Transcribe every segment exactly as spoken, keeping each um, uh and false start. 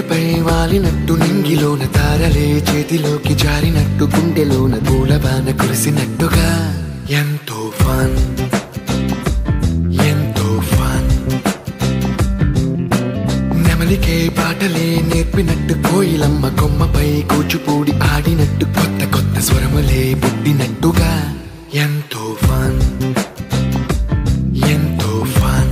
మేడపై వాలినట్టు నింగిలోన తారలే చేతిలోకి జారినట్టు గుండెలోన పూలబాన కురిసినట్టుగా ఎంతో ఫన్ ఎంతో ఫన్ నెమలికే పాటలే నేర్పినట్టు కోయిలమ్మ కొమ్మపై కూచిపూడి ఆడినట్టు కొత్త కొత్త స్వరములే పుట్టినట్టుగా ఎంతో ఫన్ ఎంతో ఫన్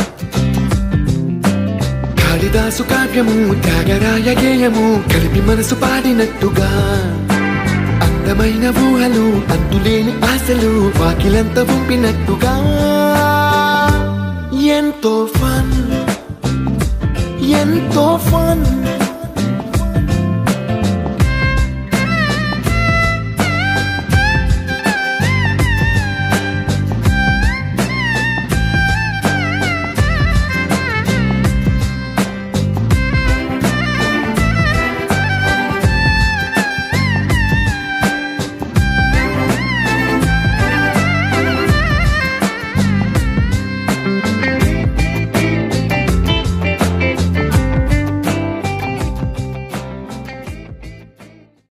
కాళిదాసు కావ్యము త్యాగరాయ గేయము కలిపి మనసు పాడినట్టుగా అందమైన ఊహలు అంతులేని ఆశలు వాకిలంత పంపినట్టుగా ఎంతో ఫన్ ఎంతో ఫన్